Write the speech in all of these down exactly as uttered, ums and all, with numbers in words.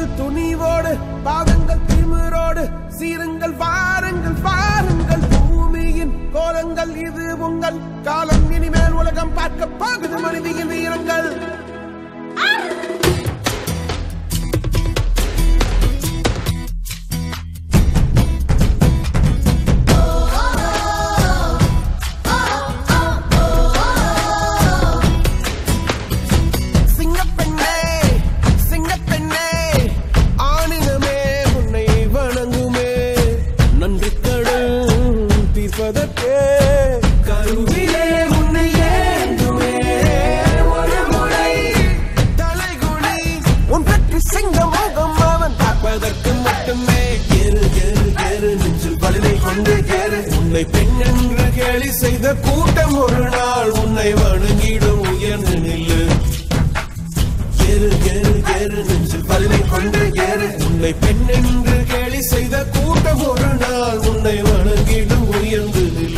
துணிவோடு பாதங்கள் திமிரோடு சீருங்கள் வாருங்கள் வாருங்கள் பூமியின் கோலங்கள் இது உங்கள் காலம் இனிமேல் உலகம் பார்க்க போகுது மனிதியின் வீரங்கள் கருவிலே உன்னை ஏந்துமே ஒரு முறை தலைகுனி உன் பற்றி சிங்க முகம் அவன் பார்ப்பதற்கு மட்டுமே ஏறு ஏறு ஏறு நெஞ்சில் பலினை கொண்டு ஏறு உன்னை பெண் என்று கேலி செய்த கூட்டம் ஒரு நாள் உன்னை வணங்கிடும் உயர்ந்து நில்லு ஏறு ஏறு ஏறு நெஞ்சில் பலினை கொண்டு ஏறு உன்னை பெண் என்று கேலி செய்த கூட்டம் ஒரு நாள் உன்னை வணங்கிடும் உயர்ந்து நில்லு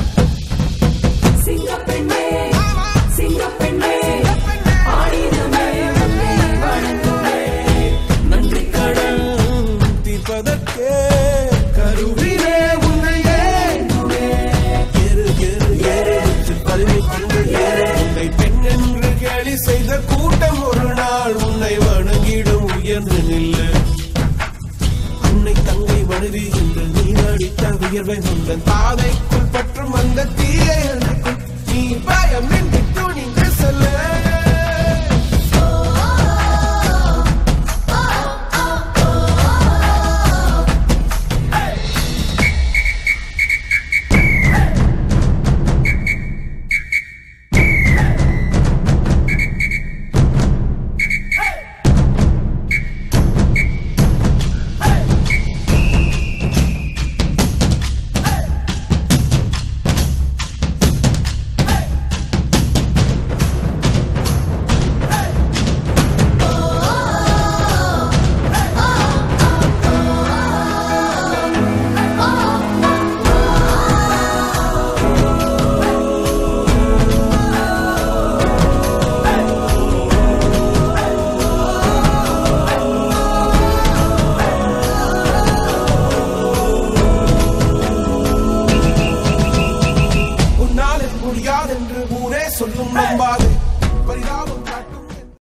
கருவிலே உன்னை ஏந்துமே ஏறு ஏறு ஏறு பலினை கொண்டு ஏறு உன்னை பெண் என்று கேலி செய்த கூட்டம் ஒரு நாள் உன்னை வணங்கிடும் உயர்ந்து நில்லு அன்னை தங்கை மனைவி என்று நீ அடித்த உயர்வை முந்தன் பாதைக்குள் பற்றும் அந்த தீயை